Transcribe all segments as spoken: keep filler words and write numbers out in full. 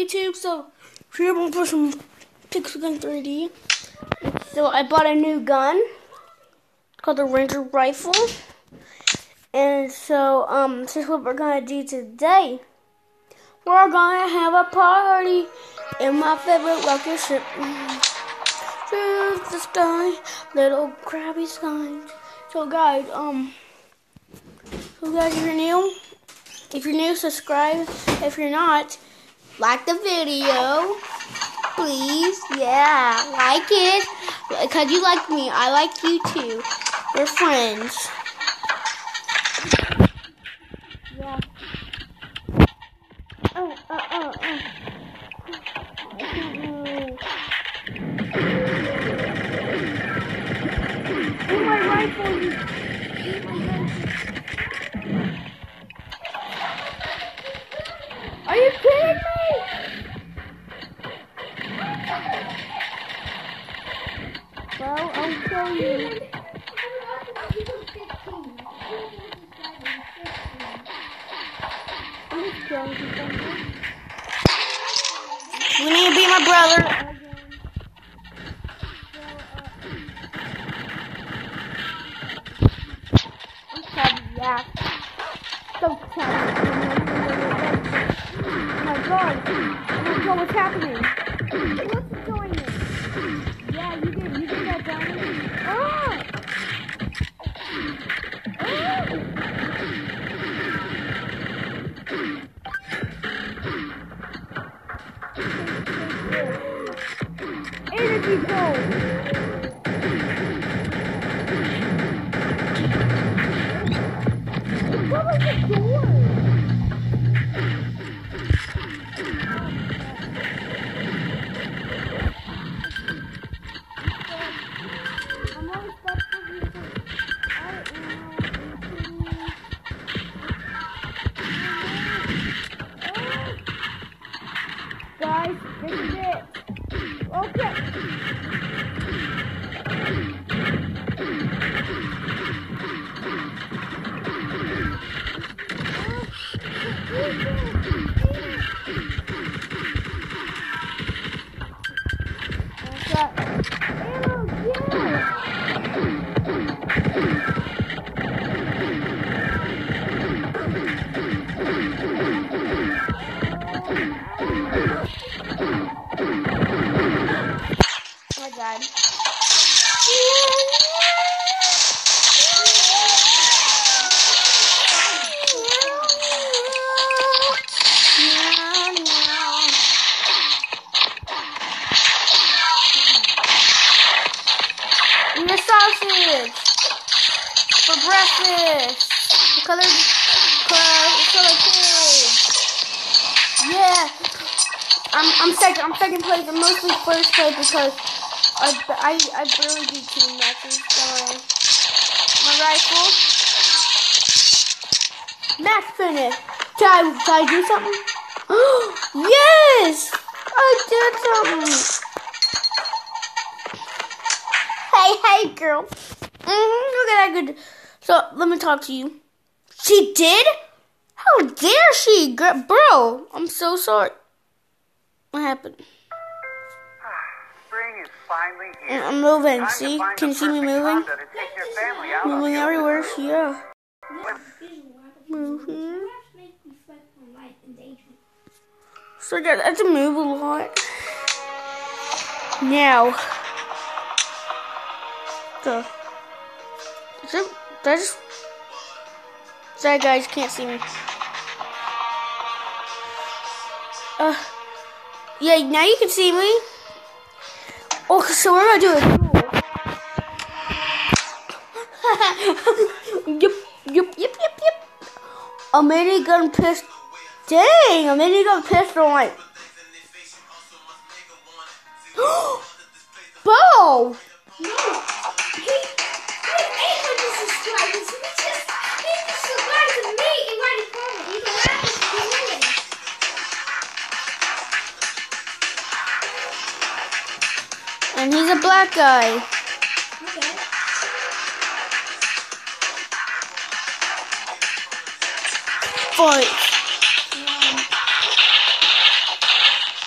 YouTube, so here I'm gonna put some Pixel Gun three D. So I bought a new gun called the Ranger Rifle. And so, um, this is what we're gonna do today. We're gonna have a party in my favorite rocket ship. Through the sky, little crabby sky. So guys, um, so guys, if you're new, if you're new, subscribe. If you're not, like the video, please. Yeah, like it, because you like me. I like you too. We're friends. Yeah. Oh, oh, oh, oh. I don't know. Oh, my rifle. Are you kidding me? Well, I'll show you. You need to be my brother. I'm sad, yeah. So sad. Oh my god. Oh my god, what's happening? What's going on? Yeah, you did. You did that down. Ah! Energy gold. What was the door? I'm always stuck for you. Guys, this is it. Okay. Oh my god. Eat a sausage for breakfast. The color, color, color kids. Yeah. I'm I'm second. I'm second place. I'm mostly first place because I I I barely do team matches. So my rifle. Match finish. Can I can I do something? Yes, I did something. Hey hey girl. Mm-hmm, look at that good. So let me talk to you. She did? How dare she, girl? Bro? I'm so sorry. What happened? Spring is finally here. I'm moving. See? Can you see me moving? Moving everywhere. Yeah. Moving. So yeah, that's a move a lot. Now. So. Is it? Did I just? Sorry guys, can't see me. Uh. Yeah, now you can see me. Oh, so we're gonna do it. Yep, yep, yep, yep, yep. A minigun pistol. Dang, a minigun pistol, like. Bo! No, he, he has eight hundred subscribers. He just, he just subscribed to me and write a comment. He's a rapper. And he's a black guy. Okay. Fight.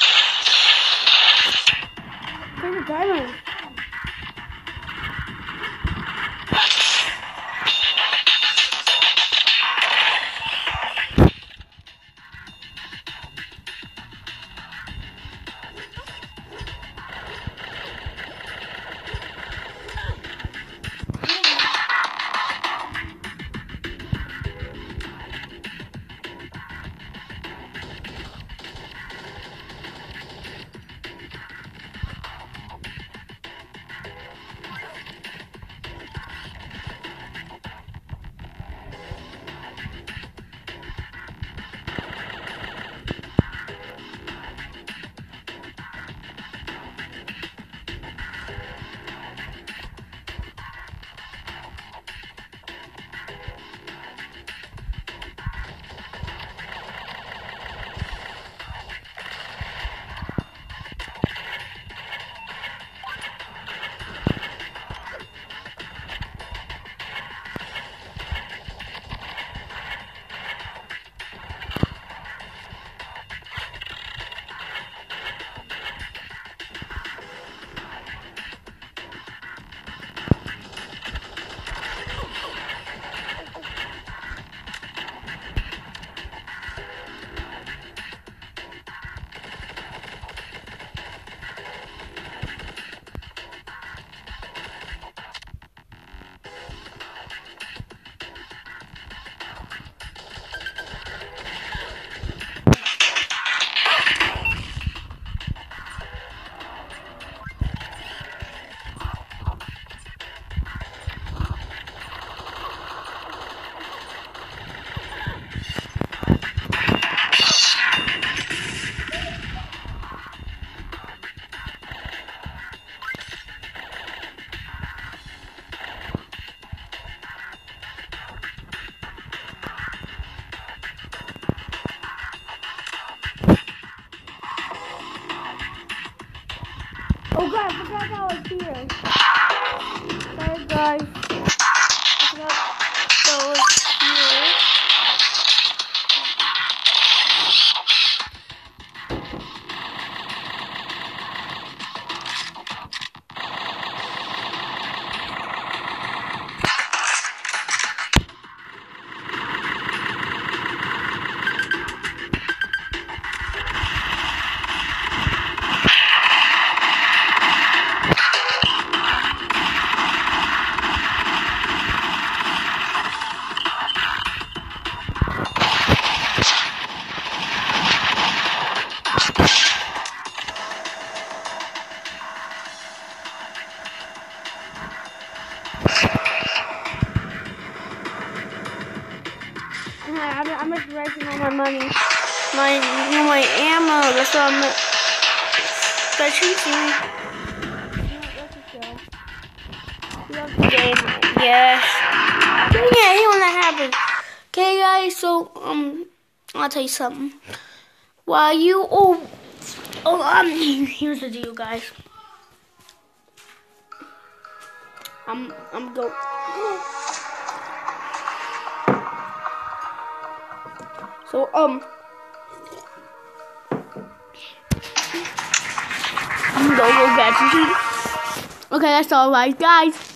Oh god, I forgot how it's here. Sorry guys. I forgot that was here. I'm just wasting all my money. My my ammo. That's what I'm. That's cheating. Yes. Yeah, I hate when that happens. Okay, guys. So um, I'll tell you something. While you oh oh um, here's the deal, guys. I'm I'm go. So, um, I'm gonna go get you. Okay, that's all right, guys.